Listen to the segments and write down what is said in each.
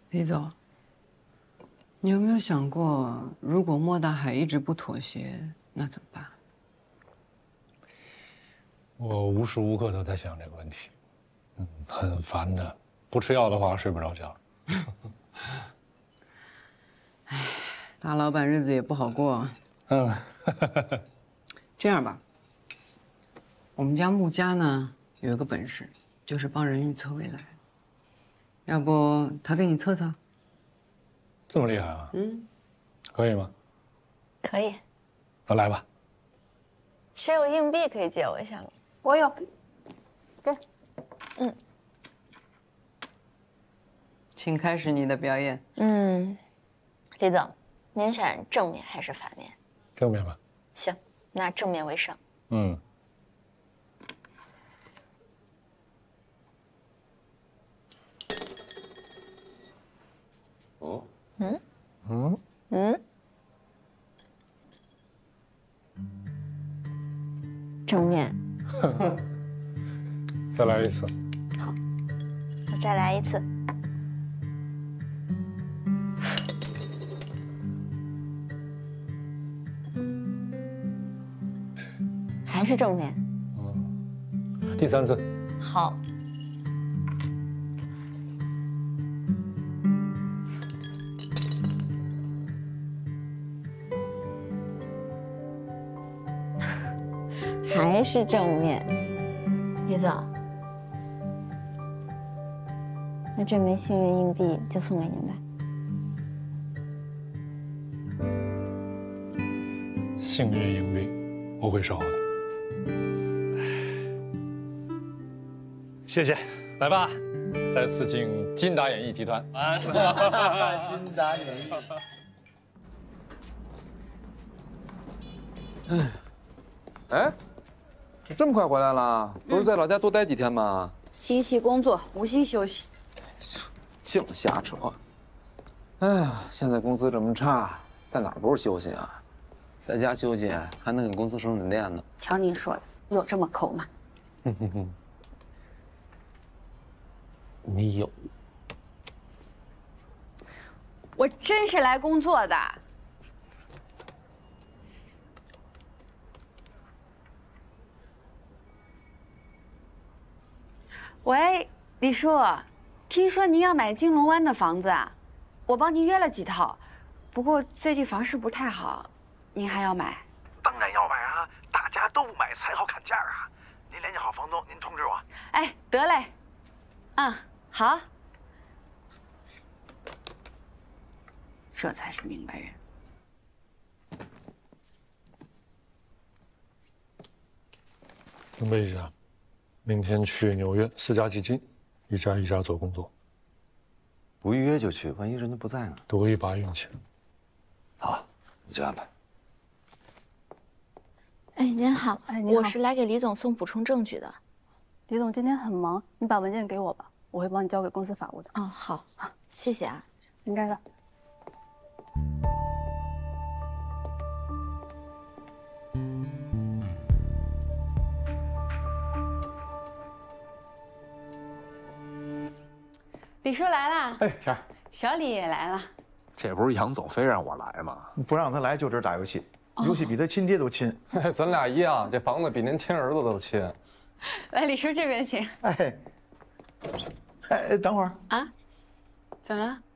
李总，你有没有想过，如果莫大海一直不妥协，那怎么办？ 我无时无刻都在想这个问题，很烦的。不吃药的话，睡不着觉。 哎，大老板日子也不好过。这样吧，我们家穆家呢有一个本事，就是帮人预测未来。要不他给你测测？ 这么厉害啊？可以吗？ 可以。 那来吧。 谁有硬币可以借我一下吗？ 我有。给。 请开始你的表演。 李总，您选正面还是反面？ 正面吧。 行，那正面为上。正面。 再来一次。 好，我再来一次。还是正面。 第三次。 好。还是正面。李总，那这枚幸运硬币就送给您吧。 幸运硬币，我会收的。谢谢，来吧，再次敬金达演艺集团。 金达演艺。 哎，这么快回来了？不是在老家多待几天吗？ 心系工作，无心休息。 净瞎扯！哎呀，现在公司这么差，在哪儿不是休息啊？在家休息还能给公司省省电呢。 瞧您说的，有这么抠吗？ 你有？ 我真是来工作的。喂，李叔，听说您要买金龙湾的房子啊？我帮您约了几套，不过最近房市不太好，您还要买？ 当然要买啊，大家都买才好砍价啊。您联系好房东，您通知我。 哎，得嘞。好。这才是明白人。 准备一下，明天去纽约4家基金，一家一家做工作。 不预约就去，万一人家不在呢？ 赌一把运气。 好，你就安排。 哎，您好， 哎，你好， 我是来给李总送补充证据的。 李总今天很忙，你把文件给我吧，我会帮你交给公司法务的。 哦，好，谢谢啊。 应该的。李叔来啦！ 哎，田儿， 小李也来了。 这不是杨总非让我来吗？不让他来就这打游戏，游戏比他亲爹都亲。 咱俩一样，这房子比您亲儿子都亲。 来，李叔这边请。 哎，等会儿啊？怎么了？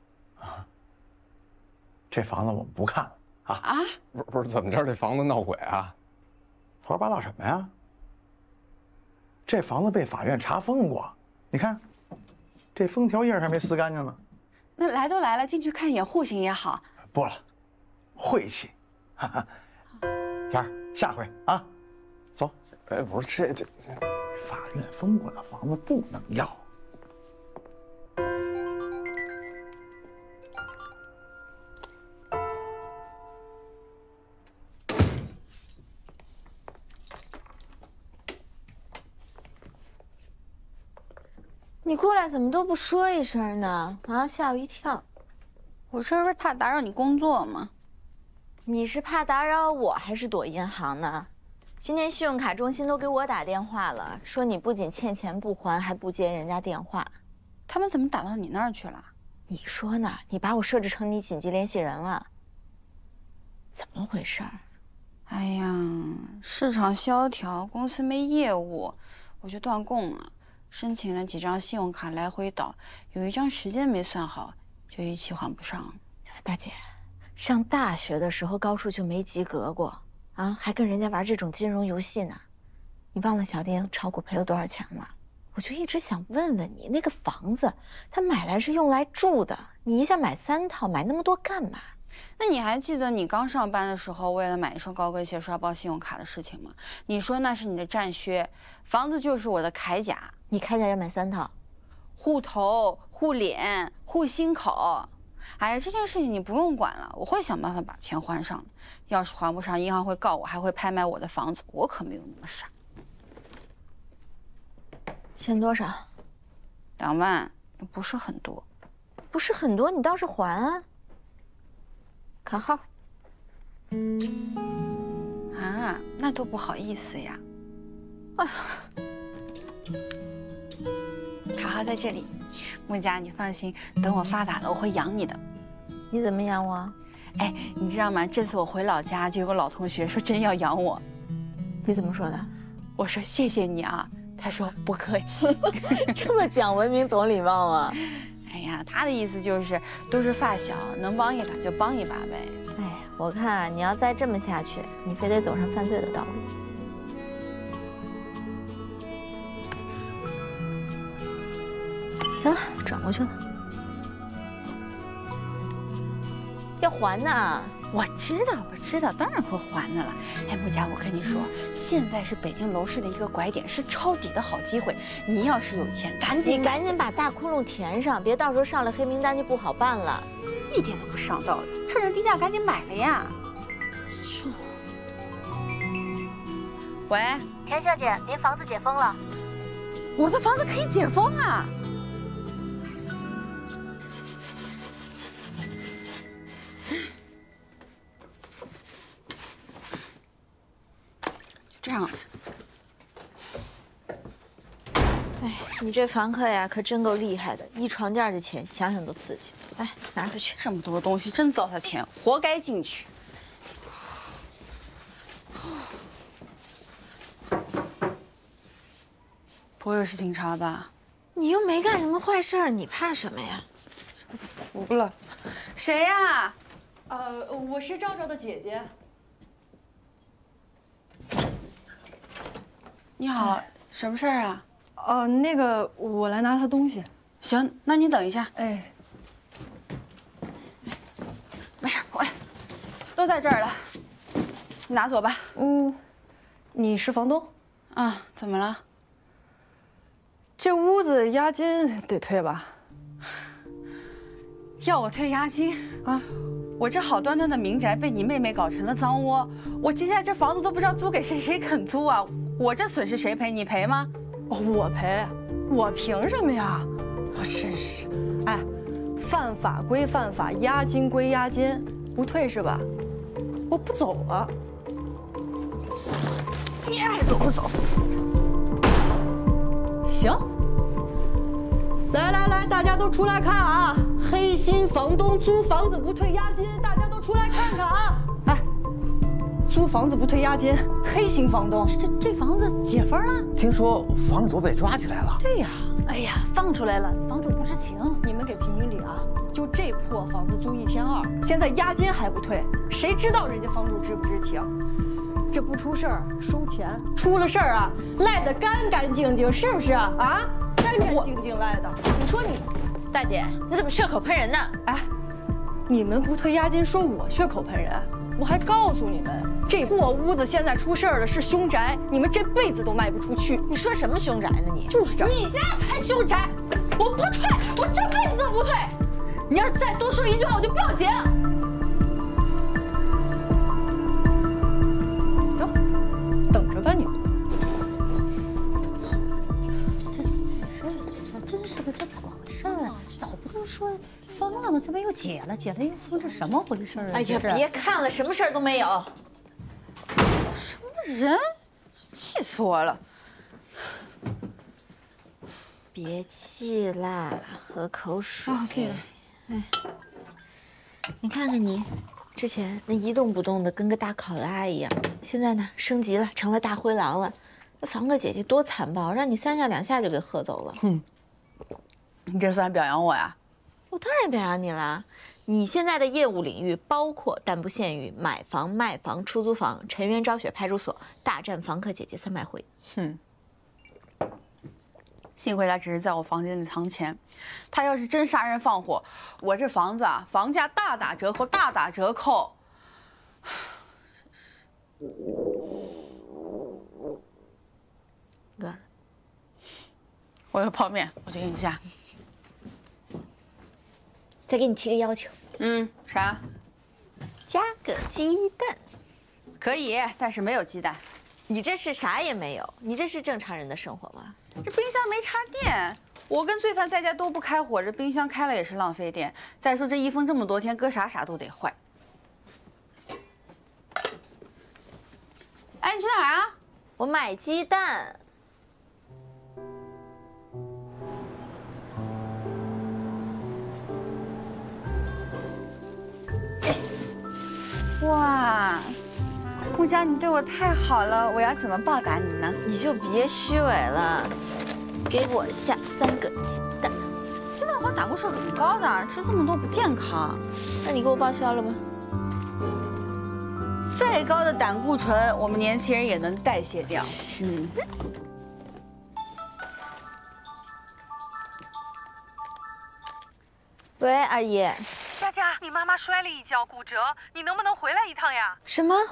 这房子我们不看了啊！ 啊？ 不是怎么着？这房子闹鬼啊？ 胡说八道什么呀？这房子被法院查封过，你看，这封条页还没撕干净呢。 那来都来了，进去看一眼户型也好。 不了，晦气。田儿，下回啊，走。 哎，不是这法院封过的房子不能要。 你过来怎么都不说一声呢？啊，吓我一跳！ 我这不是怕打扰你工作吗？ 你是怕打扰我，还是躲银行呢？今天信用卡中心都给我打电话了，说你不仅欠钱不还，还不接人家电话。 他们怎么打到你那儿去了？ 你说呢？你把我设置成你紧急联系人了，怎么回事？ 哎呀，市场萧条，公司没业务，我就断供了。申请了几张信用卡来回倒，有一张时间没算好，就逾期还不上。 大姐，上大学的时候高数就没及格过啊，还跟人家玩这种金融游戏呢。你忘了小丁炒股赔了多少钱了？我就一直想问问你，那个房子他买来是用来住的，你一下买3套，买那么多干嘛？ 那你还记得你刚上班的时候，为了买一双高跟鞋刷爆信用卡的事情吗？你说那是你的战靴，房子就是我的铠甲。 你铠甲要买3套， 护头、护脸、护心口。哎呀，这件事情你不用管了，我会想办法把钱还上的。要是还不上，银行会告我，还会拍卖我的房子。我可没有那么傻。 欠多少 2万，不是很多。 不是很多，你倒是还啊。卡号。 啊，那都不好意思呀。 哎呀， 卡号在这里，木佳，你放心，等我发达了，我会养你的。 你怎么养我？ 哎，你知道吗？这次我回老家，就有个老同学说真要养我。 你怎么说的？ 我说谢谢你啊，他说不客气。 这么讲文明懂礼貌啊？ 哎呀，他的意思就是都是发小，能帮一把就帮一把呗。 哎呀，我看你要再这么下去，你非得走上犯罪的道路。行了，转过去了。要还呢。 我知道，当然会还的了。哎，木佳，我跟你说，现在是北京楼市的一个拐点，是抄底的好机会。你要是有钱，赶紧把大窟窿填上，别到时候上了黑名单就不好办了。 一点都不上道理，趁着低价赶紧买了呀。喂， 田小姐，您房子解封了。 我的房子可以解封啊！就这样。 哎，你这房客呀，可真够厉害的，一床垫的钱，想想都刺激。来，拿出去。 这么多东西，真糟蹋钱，活该进去。不会是警察吧？ 你又没干什么坏事儿，你怕什么呀？ 服了。谁呀？ 我是赵赵的姐姐。 你好，什么事儿啊？ 那个，我来拿她东西。 行，那你等一下。 哎， 没事，我来，都在这儿了，你拿走吧。 你是房东？ 啊，怎么了？ 这屋子押金得退吧？ 要我退押金啊？ 我这好端端的民宅被你妹妹搞成了脏窝，我接下来这房子都不知道租给谁，谁肯租啊？我这损失谁赔？你赔吗？ 我赔，我凭什么呀？我真是，哎，犯法归犯法，押金归押金，不退是吧？我不走了。 你爱走不走？ 行。来，大家都出来看啊！黑心房东租房子不退押金，大家都出来看看啊！哎，租房子不退押金，黑心房东， 这房子解封了？ 听说房主被抓起来了。 对呀，哎呀，放出来了，房主不知情。 你们给评评理啊！就这破房子租1200，现在押金还不退，谁知道人家房主知不知情？这不出事儿收钱，出了事儿啊，赖得干干净净，是不是啊？啊，干干净净赖的。你说你， 大姐，你怎么血口喷人呢？ 哎，你们不退押金，说我血口喷人，我还告诉你们，这破屋子现在出事儿了，是凶宅，你们这辈子都卖不出去。 你说什么凶宅呢？你就是这， 你家才凶宅，我不退，我这辈子都不退。你要是再多说一句话，我就报警。 等着吧你。 这怎么回事呀？这真是的，这怎么回事啊？早不都说封了吗？怎么又解了？解了又封，这什么回事啊？ 哎呀，别看了，什么事儿都没有。 什么人？气死我了！ 别气啦，喝口水。 哦，对了， 哎，你看看你，之前那一动不动的跟个大考拉一样，现在呢升级了，成了大灰狼了。这房客姐姐多残暴，让你3下2下就给喝走了。 哼，你这算表扬我呀？ 我当然表扬你了。你现在的业务领域包括但不限于买房、卖房、出租房、沉冤昭雪派出所、大战房客姐姐300回。 哼，幸亏他只是在我房间里藏钱，他要是真杀人放火，我这房子啊，房价大打折扣，大打折扣。 饿了， 我有泡面，我去给你下。 再给你提个要求。 啥？ 加个鸡蛋。 可以，但是没有鸡蛋。 你这是啥也没有？你这是正常人的生活吗？ 这冰箱没插电，我跟罪犯在家都不开火，这冰箱开了也是浪费电。再说这一封这么多天，搁啥都得坏。哎，你去哪儿啊？ 我买鸡蛋。 哇，顾佳，你对我太好了，我要怎么报答你呢？ 你就别虚伪了，给我下3个鸡蛋。 鸡蛋黄胆固醇很高的，吃这么多不健康。 那你给我报销了吧？ 再高的胆固醇，我们年轻人也能代谢掉。 喂，阿姨。 佳佳，你妈妈摔了一跤，骨折，你能不能回来一趟呀？ 什么？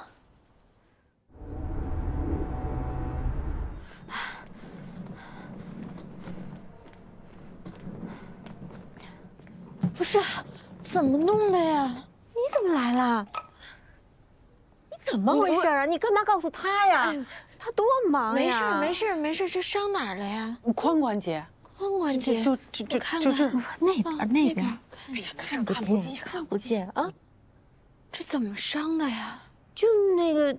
不是，怎么弄的呀？你怎么来了？你怎么回事啊？你干嘛告诉他呀？他多忙呀！没事，这伤哪儿了呀？ 髋关节。 髋关节。就看看那边。哎呀，看不见啊！这怎么伤的呀？就那个，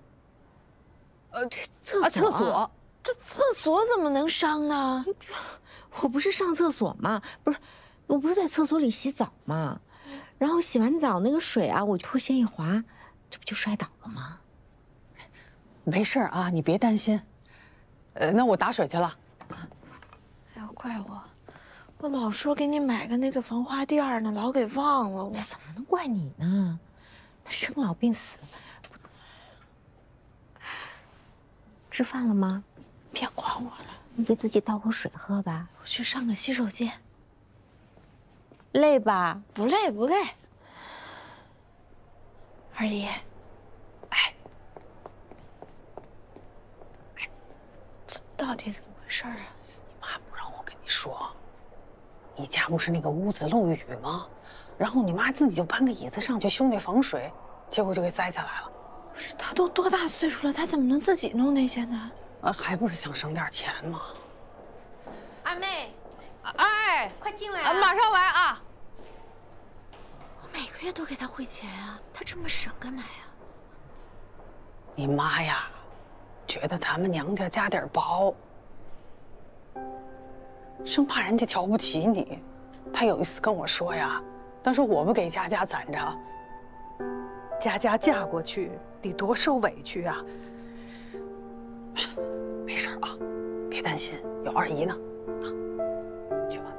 厕所。这厕所怎么能伤呢？ 我不是上厕所吗？不是，我不是在厕所里洗澡吗？然后洗完澡那个水啊，我拖鞋一滑，这不就摔倒了吗？ 没事啊，你别担心。那我打水去了。 哎呦，怪我。我老说给你买个那个防滑垫呢，老给忘了。我怎么能怪你呢？他生老病死。吃饭了吗？ 别管我了， 你给自己倒口水喝吧。 我去上个洗手间。 累吧？ 不累。二姨，这到底怎么回事啊？ 你妈不让我跟你说。你家不是那个屋子漏雨吗？然后你妈自己就搬个椅子上去修那防水，结果就给栽下来了。 不是，她都多大岁数了，她怎么能自己弄那些呢？ 还不是想省点钱吗？ 二妹， 哎， 快进来啊！ 马上来啊！ 我每个月都给她汇钱啊，她这么省干嘛呀？ 你妈呀，觉得咱们娘家家底儿薄。生怕人家瞧不起你，他有一次跟我说呀，他说我不给佳佳攒着，佳佳嫁过去得多受委屈啊。没事啊，别担心，有二姨呢。啊，去吧。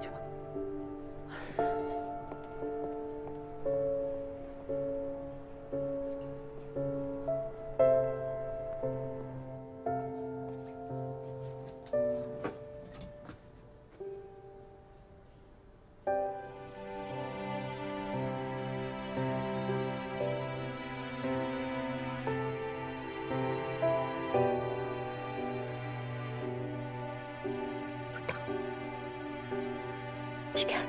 一点。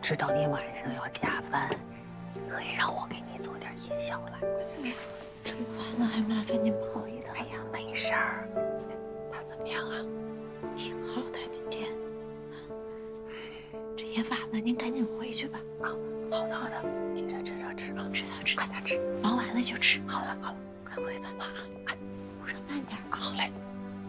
知道你晚上要加班，可以让我给你做点夜宵来。 这么晚了还麻烦您跑一趟。 哎呀，没事儿。他怎么样啊？ 挺好的，今天。这也晚了，您赶紧回去吧。 啊，好的好的，接着吃啊，快点吃， 忙完了就吃。 好了，快回吧。啊， 路上慢点啊。 好嘞。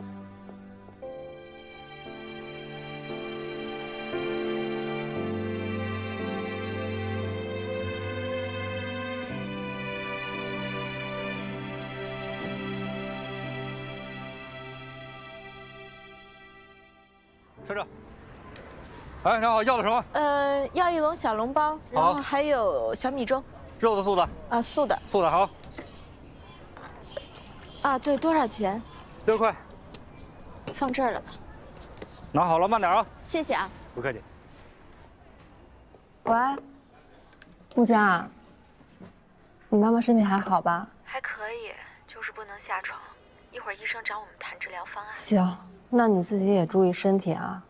站着。哎，你好，要的什么？ 要一笼小笼包，然后还有小米粥。 肉的、素的？ 啊，素的。 素的好。 啊，对，多少钱 ？6块。 放这儿了吧。 拿好了，慢点啊。 谢谢啊。 不客气。 喂，穆佳，你妈妈身体还好吧？ 还可以，就是不能下床。一会儿医生找我们谈治疗方案。 行，那你自己也注意身体啊。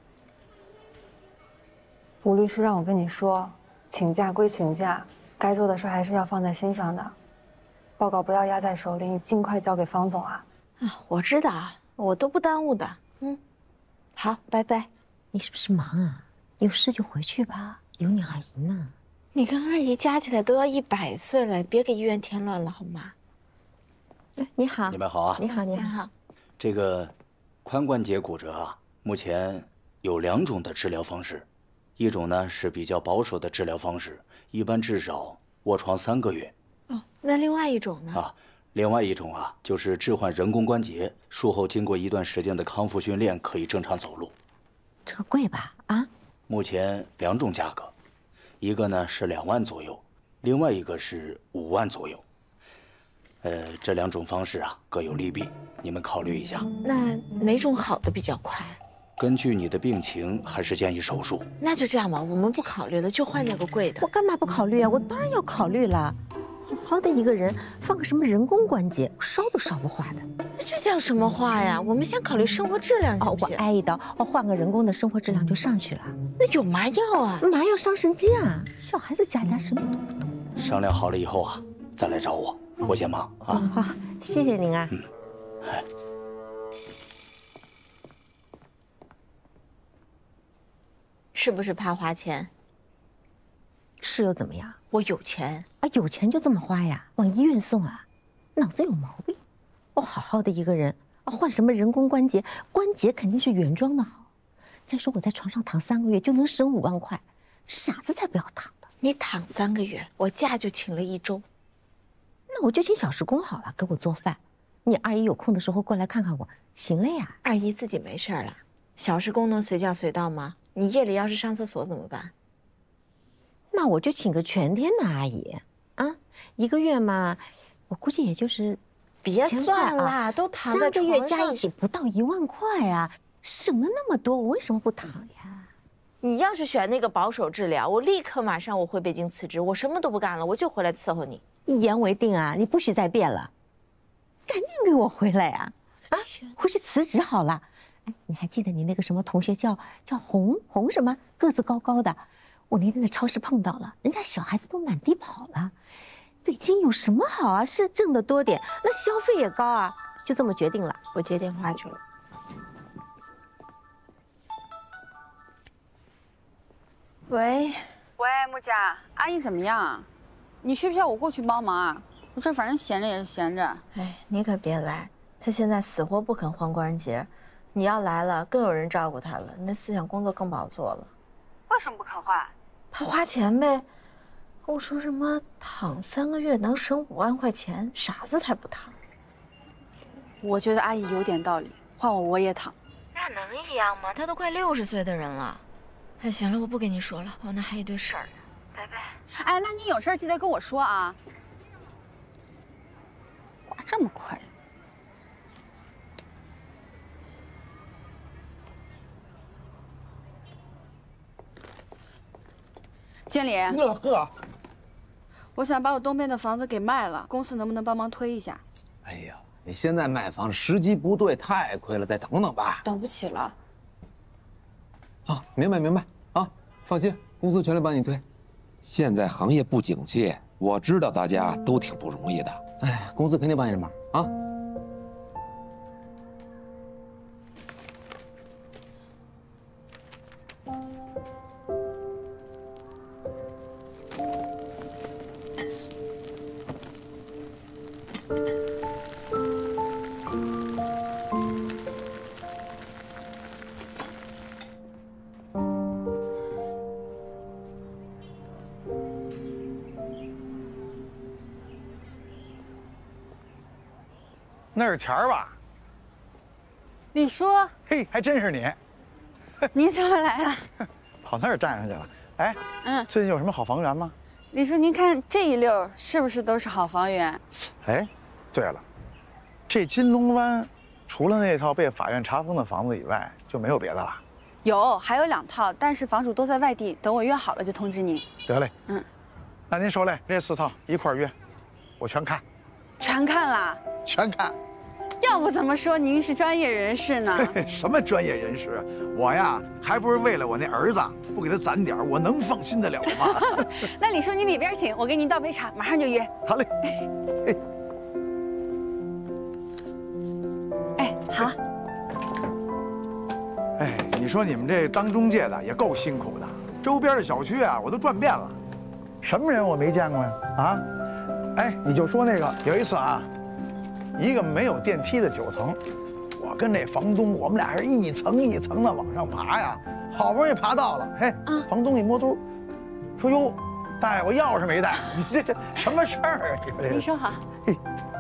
吴律师让我跟你说，请假归请假，该做的事还是要放在心上的。报告不要压在手里，你尽快交给方总啊。 啊，我知道，我都不耽误的。好，拜拜。 你是不是忙啊？有事就回去吧，有你二姨呢。 你跟二姨加起来都要100岁了，别给医院添乱了好吗？ 你好， 你们好啊！ 你好，你好。 这个髋关节骨折啊，目前有2种的治疗方式，一种呢是比较保守的治疗方式，一般至少卧床3个月。 哦，那另外一种呢？ 啊，另外一种啊就是置换人工关节，术后经过一段时间的康复训练，可以正常走路。 这个贵吧？啊？ 目前2种价格，一个呢是2万左右，另外一个是5万左右。这2种方式啊各有利弊，你们考虑一下。 那哪种好的比较快？ 根据你的病情，还是建议手术。 那就这样吧，我们不考虑了，就换那个贵的。 我干嘛不考虑啊？我当然要考虑了。好好的一个人，放个什么人工关节，烧都烧不化的。 这叫什么话呀？我们先考虑生活质量行不行？ 我挨一刀，换个人工的生活质量就上去了。 那有麻药啊？ 麻药伤神经啊！小孩子家什么都不懂。 商量好了以后啊，再来找我，我先忙啊。 好，谢谢您啊。 是不是怕花钱？ 是又怎么样？ 我有钱啊，有钱就这么花呀？往医院送啊？脑子有毛病！我好好的一个人啊，换什么人工关节？关节肯定是原装的好。再说我在床上躺3个月就能省5万块，傻子才不要躺的。 你躺3个月，我假就请了1周。 那我就请小时工好了，给我做饭。你二姨有空的时候过来看看我，行了呀。 二姨自己没事了，小时工能随叫随到吗？你夜里要是上厕所怎么办？ 那我就请个全天的阿姨啊，1个月嘛，我估计也就是别算了，都躺在床上 3个月加一起不到1万块啊，省了那么多，我为什么不躺呀？ 你要是选那个保守治疗，我立刻马上我回北京辞职，我什么都不干了，我就回来伺候你。 一言为定啊，你不许再变了，赶紧给我回来呀！啊，回去辞职好了。哎，你还记得你那个什么同学叫红什么，个子高高的？我那天在超市碰到了，人家小孩子都满地跑了。北京有什么好啊？是挣得多点，那消费也高啊。就这么决定了， 我接电话去了。 喂，木佳，阿姨怎么样？你需不需要我过去帮忙啊？我这反正闲着也是闲着。 哎，你可别来，她现在死活不肯换关节，你要来了，更有人照顾她了，那思想工作更不好做了。 为什么不肯换？ 怕花钱呗。跟我说什么躺3个月能省5万块钱，傻子才不躺。 我觉得阿姨有点道理，换我也躺。 那能一样吗？她都快60岁的人了。哎，行了，我不跟你说了，我那还一堆事儿呢。拜拜。 哎，那你有事记得跟我说啊。挂这么快。经理， 哥， 我想把我东边的房子给卖了，公司能不能帮忙推一下？ 哎呀，你现在卖房时机不对，太亏了，再等等吧。 等不起了。 啊，明白啊，放心， 公司全力帮你推。现在行业不景气，我知道大家都挺不容易的。哎，公司肯定帮你的忙啊。 那是钱儿吧？ 李叔， 嘿，还真是你。 你怎么来了？ 跑那儿站上去了。哎，最近有什么好房源吗？ 李叔，您看这一溜是不是都是好房源？ 哎，对了，这金龙湾除了那套被法院查封的房子以外，就没有别的了。 有，还有2套，但是房主都在外地，等我约好了就通知您。 得嘞，那您手里这4套一块儿约，我全看。 全看了？ 全看。 要不怎么说您是专业人士呢？ 什么专业人士？我呀，还不是为了我那儿子，不给他攒点，我能放心得了吗？ 那李叔您里边请，我给您倒杯茶，马上就约。 好嘞。 哎，好。 哎，你说你们这当中介的也够辛苦的，周边的小区啊，我都转遍了，什么人我没见过呀？啊？哎，你就说那个有一次啊，一个没有电梯的9层，我跟那房东，我们俩是一层一层的往上爬呀，好不容易爬到了，嘿，房东一摸兜，说哟，大爷，我钥匙没带，你这什么事儿啊？ 您说好。 嘿，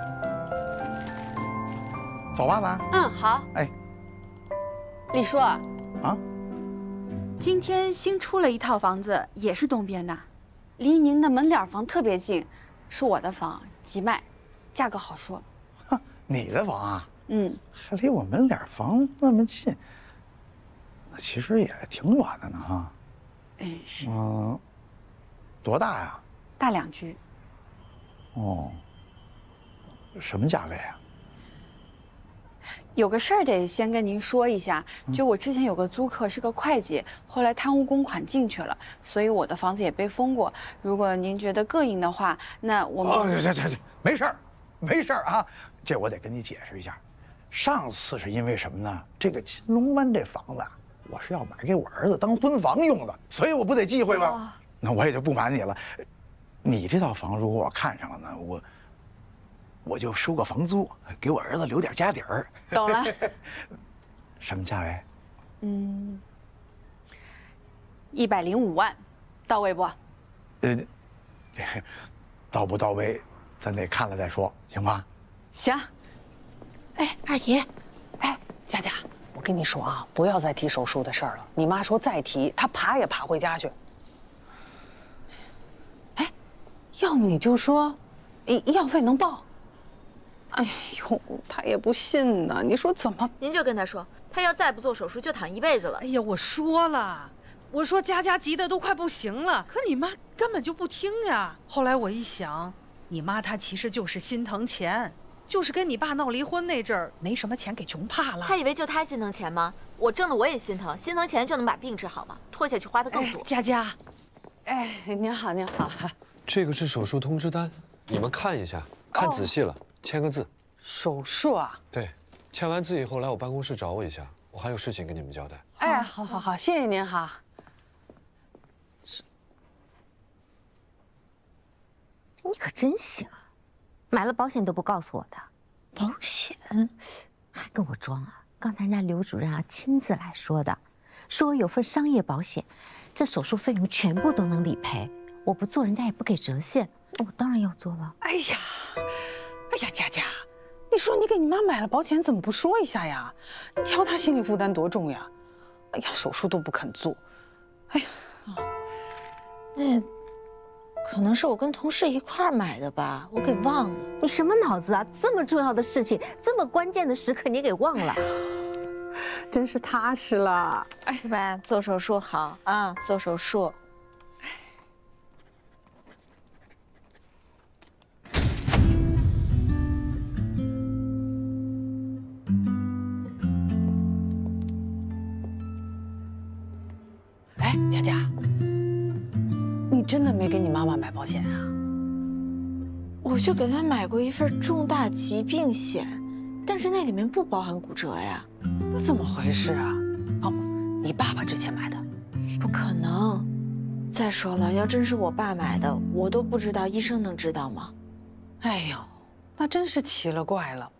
走吧，咱。 好。 哎， 李叔啊，今天新出了一套房子，也是东边的，离您的门脸房特别近，是我的房，急卖，价格好说。 你的房啊？还离我门脸房那么近，那其实也挺远的呢哈。 哎，是。 多大呀？ 大2居。 哦。什么价位啊？ 有个事儿得先跟您说一下，就我之前有个租客是个会计，后来贪污公款进去了，所以我的房子也被封过。如果您觉得膈应的话，那我们…… 这没事儿，没事儿啊。这我得跟你解释一下，上次是因为什么呢？这个金龙湾这房子啊，我是要买给我儿子当婚房用的，所以我不得忌讳吗？那我也就不瞒你了，你这套房如果我看上了呢，我就收个房租，给我儿子留点家底儿。 懂了。 什么价位 ？105万，到位不？ 到不到位，咱得看了再说，行吗？ 行。 哎，二姨，哎，佳佳，我跟你说啊，不要再提手术的事儿了。你妈说再提，她爬也爬回家去。哎，要不你就说，医药费能报。哎呦，他也不信呢。你说怎么？ 您就跟他说，他要再不做手术，就躺一辈子了。 哎呀，我说了，我说佳佳急得都快不行了，可你妈根本就不听呀。后来我一想，你妈她其实就是心疼钱，就是跟你爸闹离婚那阵儿没什么钱给穷怕了。 他以为就他心疼钱吗？我挣的我也心疼，心疼钱就能把病治好吗？拖下去花的更多。 佳佳， 哎，您好，您好。 这个是手术通知单，你们看一下，看仔细了。签个字。 手术啊？ 对，签完字以后来我办公室找我一下，我还有事情跟你们交代。 哎，好好好，谢谢您哈。 你可真行啊，买了保险都不告诉我的。保险？还跟我装啊？刚才人家刘主任啊亲自来说的，说我有份商业保险，这手术费用全部都能理赔，我不做人家也不给折现，那我当然要做了。 哎呀，佳佳，你说你给你妈买了保险，怎么不说一下呀？你瞧她心理负担多重呀！哎呀，手术都不肯做。哎呀， 那可能是我跟同事一块儿买的吧，我给忘了。 你什么脑子啊？这么重要的事情，这么关键的时刻，你给忘了， 真是踏实了。 哎，是吧？做手术好啊，做手术。 哎，佳佳， 真的没给你妈妈买保险啊？ 我就给她买过一份重大疾病险，但是那里面不包含骨折呀。 那怎么回事啊？哦，你爸爸之前买的？ 不可能。再说了，要真是我爸买的，我都不知道，医生能知道吗？ 哎呦，那真是奇了怪了。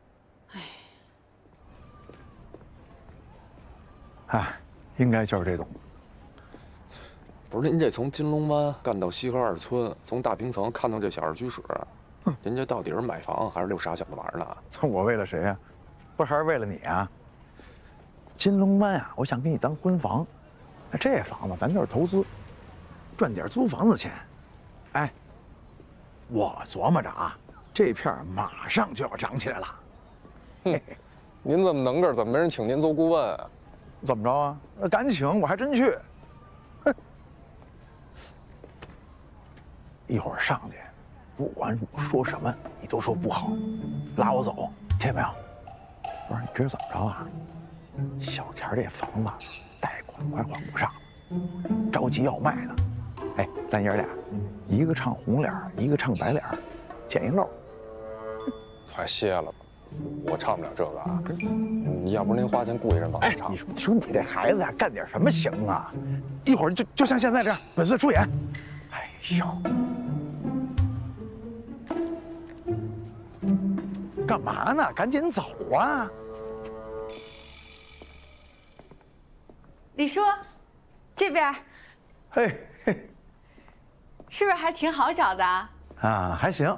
哎，应该就是这种。 不是您这从金龙湾干到西河二村，从大平层看到这小二居室，人家到底是买房还是遛傻小子玩呢？ 我为了谁呀？不还是为了你啊？金龙湾啊，我想给你当婚房，这房子咱就是投资，赚点租房子钱。哎，我琢磨着啊，这片马上就要涨起来了。 哼，您这么能个，怎么没人请您做顾问啊？ 怎么着啊？敢请我还真去。哼，一会儿上去，不管我说什么，你都说不好，拉我走，听见没有？不是，你知道怎么着啊？小田这房子贷款快还不上了，着急要卖呢。哎，咱爷俩，一个唱红脸，一个唱白脸，捡一漏。 快歇了吧，我唱不了这个啊！要不您花钱雇一人帮我唱。 你说你这孩子呀，干点什么行啊？一会儿就像现在这样，粉丝出演。哎呦，干嘛呢？赶紧走啊！ 李叔，这边。 嘿， 是不是还挺好找的？ 啊，还行。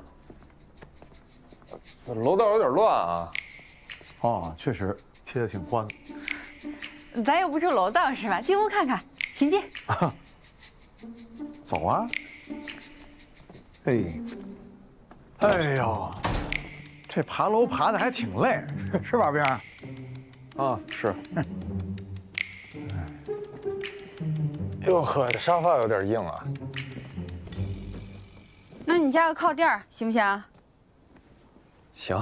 楼道有点乱啊。 哦，确实贴的挺宽。 咱又不住楼道是吧？进屋看看，请进。 走啊！哎呦，这爬楼爬的还挺累，是吧，兵？ 啊，是。哟呵，这沙发有点硬啊。 那你加个靠垫行不行？ 行。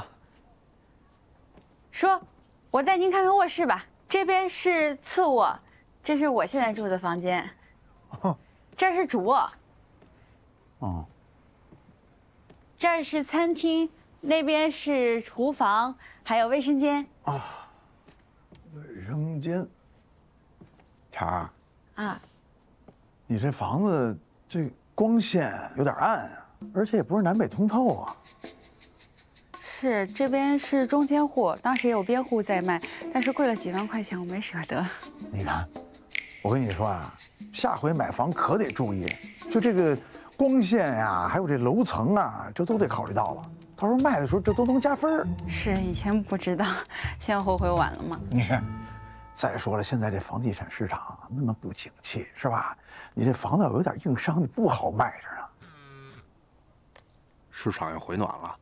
叔，我带您看看卧室吧。这边是次卧，这是我现在住的房间。这是主卧。 哦。 这是餐厅，那边是厨房，还有卫生间。 啊，卫生间。田儿。 啊。 你这房子这光线有点暗啊，而且也不是南北通透啊。 是，这边是中间户，当时也有边户在卖，但是贵了几万块钱，我没舍得。 你看，我跟你说啊，下回买房可得注意，就这个光线呀，还有这楼层啊，这都得考虑到了。到时候卖的时候，这都能加分。 是，以前不知道，现在后悔晚了吗？ 你看，再说了，现在这房地产市场那么不景气，是吧？你这房子要有点硬伤，你不好卖着呢。 市场也回暖了。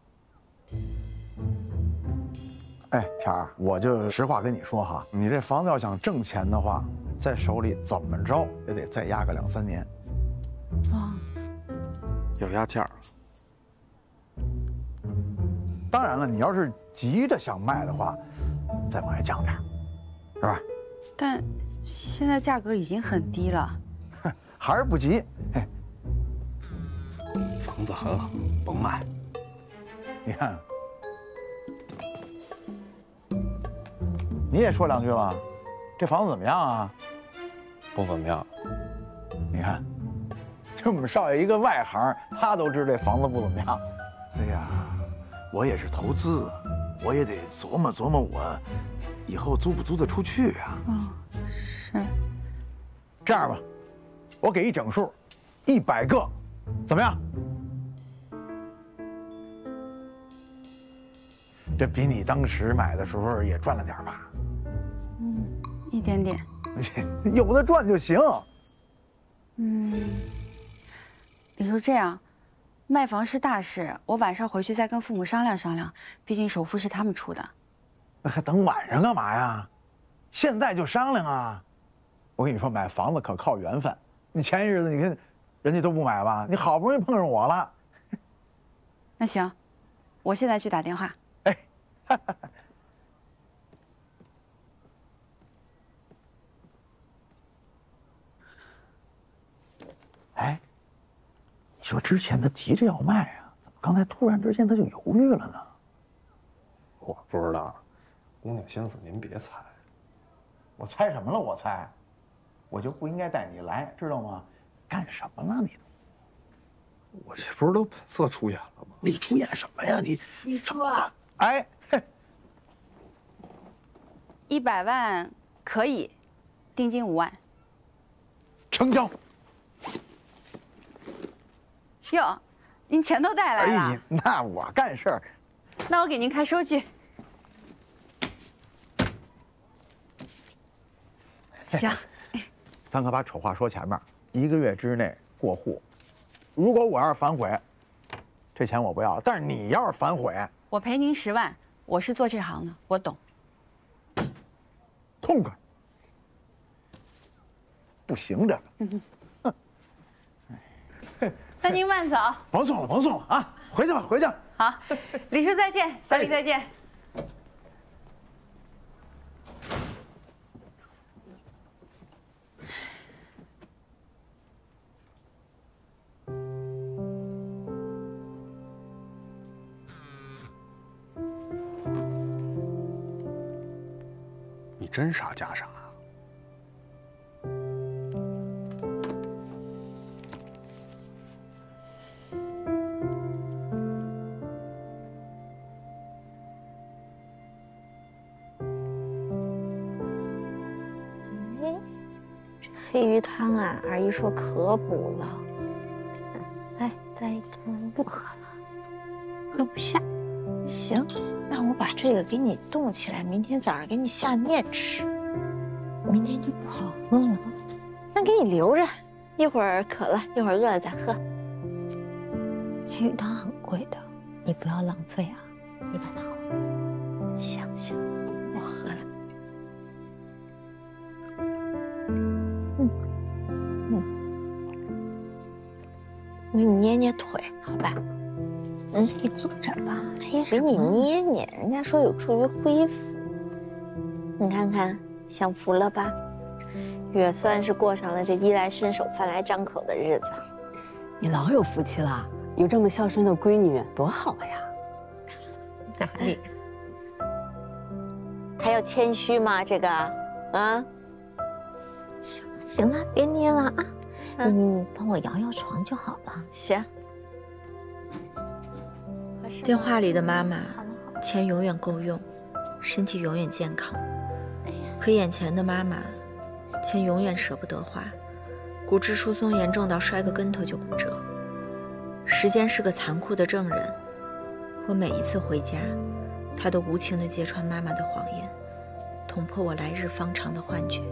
哎，田儿，我就实话跟你说哈，你这房子要想挣钱的话，在手里怎么着也得再压个2、3年。 啊， 要压价。 当然了，你要是急着想卖的话，再往下降点，是吧？ 但现在价格已经很低了， 还是不急。哎， 房子很好，甭卖。 你看，你也说2句吧，这房子怎么样啊？ 不怎么样。 你看，就我们少爷一个外行，他都知这房子不怎么样。哎呀，我也是投资，我也得琢磨琢磨，我以后租不租得出去啊？ 是。 这样吧，我给一整数，100个，怎么样？这比你当时买的时候也赚了点吧？ 一点点。 有的赚就行。 你说这样，卖房是大事，我晚上回去再跟父母商量商量，毕竟首付是他们出的。 那还等晚上干嘛呀？现在就商量啊！我跟你说，买房子可靠缘分。你前些日子你看，人家都不买吧？你好不容易碰上我了。 那行，我现在去打电话。 哎， 说之前他急着要卖啊，怎么刚才突然之间他就犹豫了呢？ 我不知道，姑娘心思您别猜。 我猜什么了？我猜，我就不应该带你来，知道吗？干什么了你都？ 我这不是都本色出演了吗？ 你出演什么呀？你说啊？哎 ，100万可以，定金5万。 成交。 哟，您钱都带来了？ 哎呀，那我干事儿。 那我给您开收据。行。 咱可把丑话说前面，1个月之内过户。如果我要是反悔，这钱我不要；但是你要是反悔， 我赔您10万。我是做这行的，我懂。 痛快。不行这个。 那您慢走。 甭送了，甭送了啊！回去吧，回去。 好，李叔再见，小李再见。 你真傻假傻？ 黑鱼汤啊，二姨说可补了。来，再一个，不喝了，喝不下。行，那我把这个给你冻起来，明天早上给你下面吃。明天就不好喝了，那给你留着，一会儿渴了，一会儿饿了再喝。黑鱼汤很贵的，你不要浪费啊，你把它喝。行行，我喝了。我给你捏捏腿，好吧？你坐这儿吧。哎呀，给你捏捏，人家说有助于恢复。你看看，享福了吧？也算是过上了这衣来伸手、饭来张口的日子。 你老有福气了，有这么孝顺的闺女，多好呀！ 哪里？还要谦虚吗？这个，啊？行了行了，别捏了啊！你帮我摇摇床就好了。行。 电话里的妈妈，钱永远够用，身体永远健康。可眼前的妈妈，钱永远舍不得花，骨质疏松严重到摔个跟头就骨折。时间是个残酷的证人，我每一次回家，他都无情地揭穿妈妈的谎言，捅破我来日方长的幻觉。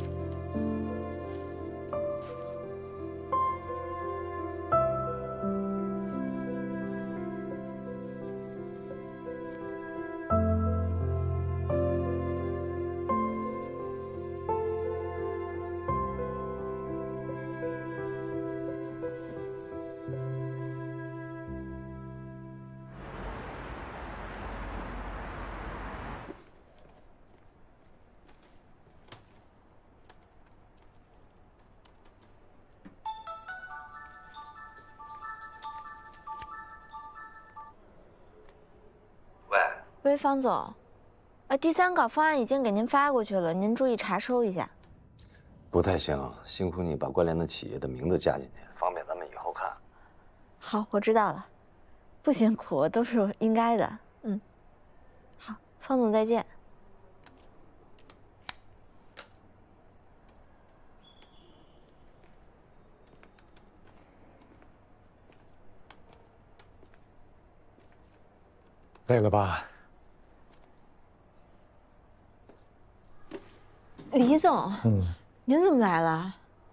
喂，方总，第3稿方案已经给您发过去了，您注意查收一下。 不太行，辛苦你把关联的企业的名字加进去，方便咱们以后看。 好，我知道了，不辛苦，都是应该的。好，方总再见。 累了吧？ 李总，您怎么来了？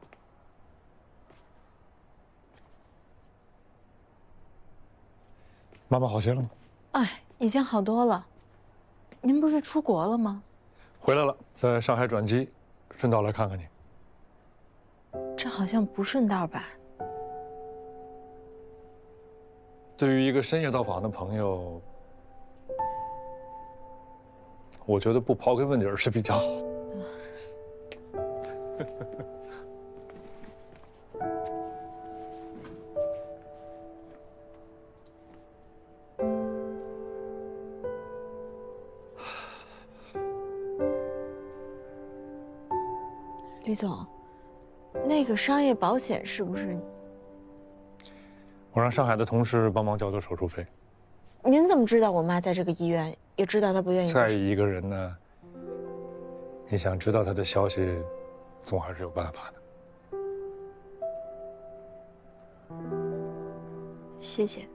妈妈好些了吗？ 哎，已经好多了。您不是出国了吗？ 回来了，在上海转机，顺道来看看你。 这好像不顺道吧？ 对于一个深夜到访的朋友，我觉得不刨根问底儿是比较好的。 李总，那个商业保险是不是？ 我让上海的同事帮忙交的手术费。 您怎么知道我妈在这个医院？也知道她不愿意。 在意一个人呢，你想知道他的消息，总还是有办法的。 谢谢。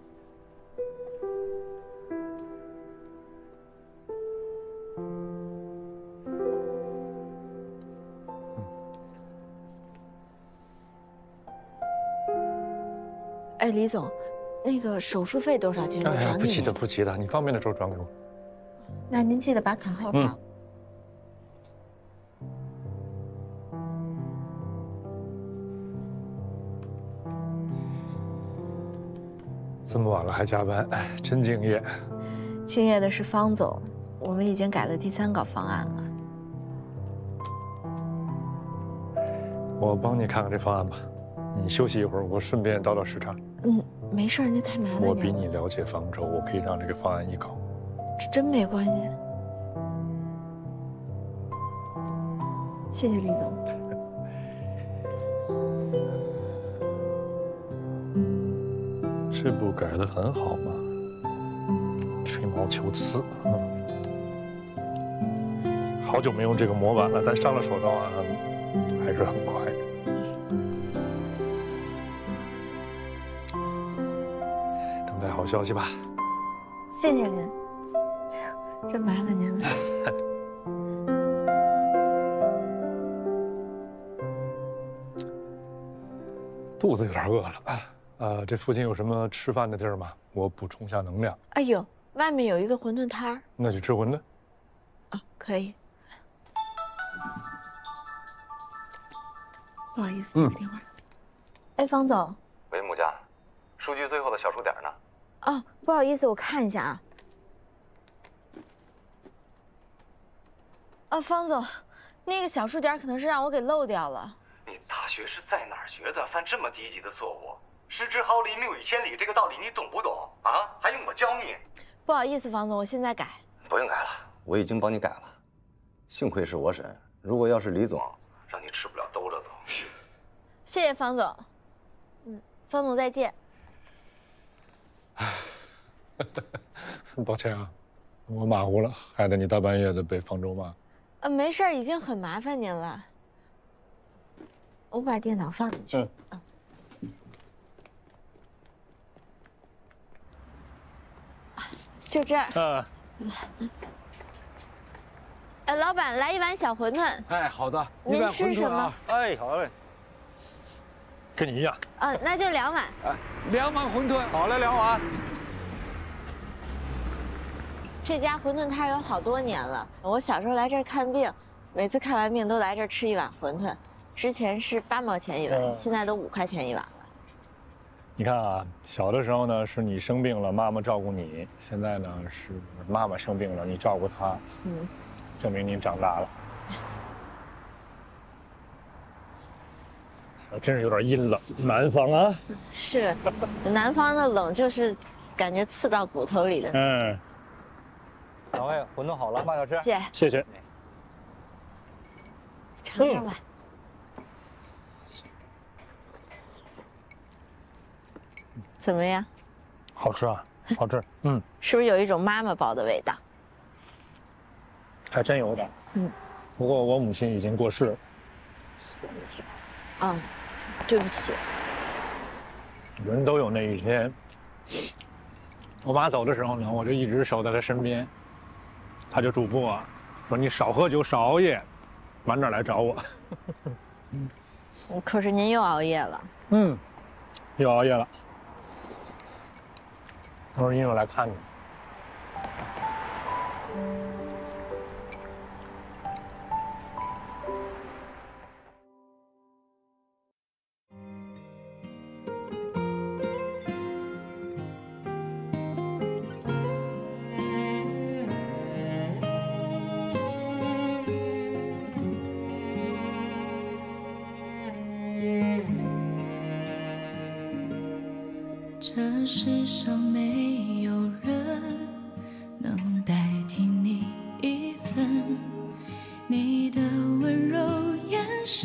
哎，李总，那个手术费多少钱？我转给你。 不急的，不急的，你方便的时候转给我。 那您记得把卡号报。 这么晚了还加班，哎，真敬业。 敬业的是方总，我们已经改了第3稿方案了。 我帮你看看这方案吧，你休息一会儿，我顺便倒时差。 没事，那太麻烦了。 我比你了解方舟，我可以让这个方案一稿。 这真没关系。谢谢李总。 这步改得很好嘛，吹毛求疵。好久没用这个模板了，但上了手招啊，还是很快。等待好消息吧。 谢谢您，真麻烦您了。 肚子有点饿了，这附近有什么吃饭的地儿吗？我补充一下能量。 哎呦，外面有一个馄饨摊儿。 那去吃馄饨。 哦，可以。不好意思，接个电话。哎，方总。 喂，母佳，数据最后的小数点呢？ 哦，不好意思，我看一下啊。哦，方总，那个小数点可能是让我给漏掉了。 你大学是在哪儿学的？犯这么低级的错误？失之毫厘，谬以千里，这个道理你懂不懂啊？还用我教你？ 不好意思，方总，我现在改。 不用改了，我已经帮你改了。幸亏是我审，如果要是李总， 让你吃不了兜着走。 谢谢方总。方总再见。 抱歉啊，我马虎了，害得你大半夜的被方舟骂。 没事儿，已经很麻烦您了。我把电脑放进去。就这儿。老板，来一碗小馄饨。 哎，好的。 您吃什么？ 哎，好嘞。跟你一样。 那就2碗。 2碗馄饨。 好嘞，2碗。 这家馄饨摊有好多年了，我小时候来这儿看病，每次看完病都来这儿吃1碗馄饨。之前是8毛钱1碗，现在都5块钱1碗了。 你看啊，小的时候呢是你生病了，妈妈照顾你；现在呢是妈妈生病了，你照顾她。证明您长大了。真是有点阴冷，南方啊。 是，南方的冷就是感觉刺到骨头里的。 两位，馄饨好了，慢点吃。 谢谢。 尝尝吧。怎么样？ 好吃啊，好吃。 是不是有一种妈妈包的味道？ 还真有点。不过我母亲已经过世了。 对不起。 人都有那一天。我妈走的时候呢，我就一直守在她身边，她就嘱咐我说：“你少喝酒，少熬夜，晚点来找我。” 可是您又熬夜了。 又熬夜了。都是因为我来看你。 这世上没有人能代替你一份，你的温柔眼神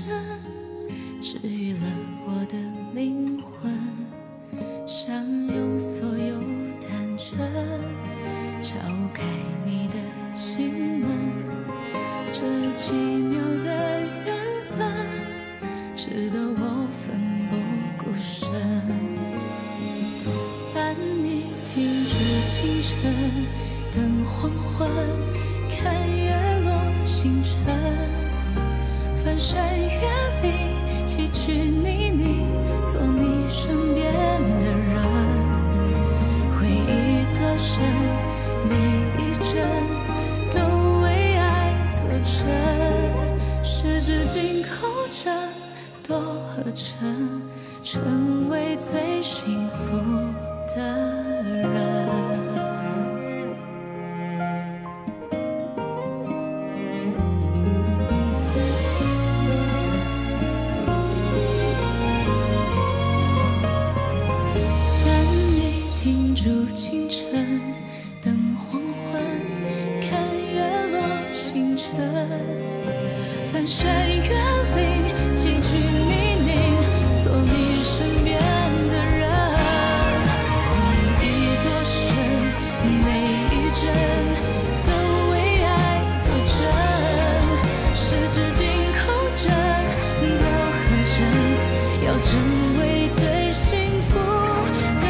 晨，等黄昏，看月落星辰，翻山越岭，崎岖泥泞，做你身边的人。回忆多深，每一帧都为爱作证，十指紧扣着，多合成，成为最幸福的人。让你停住清晨，等黄昏，看月落星辰，翻山越岭，崎岖泥泞，做你身边的人。回忆多深，每一帧都为爱作证，十指紧扣着，多合真，要成为最幸福的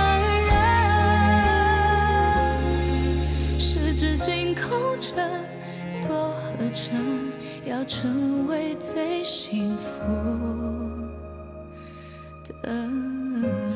人。十指紧扣着，多合成，要成为最幸福的人。